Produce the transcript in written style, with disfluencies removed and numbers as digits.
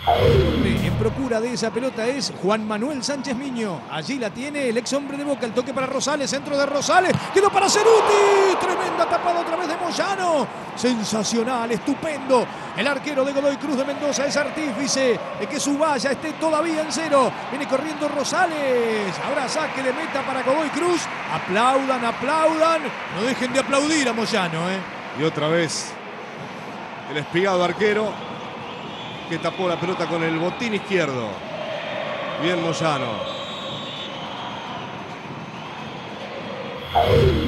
En procura de esa pelota es Juan Manuel Sánchez Miño. Allí la tiene el ex hombre de Boca. El toque para Rosales, centro de Rosales. Quedó para Ceruti. Tremenda tapada otra vez de Moyano. Sensacional, estupendo. El arquero de Godoy Cruz de Mendoza es artífice de que su valla esté todavía en cero. Viene corriendo Rosales. Ahora saque de meta para Godoy Cruz. Aplaudan, aplaudan. No dejen de aplaudir a Moyano, Y otra vez el espigado arquero que tapó la pelota con el botín izquierdo. Bien Moyano.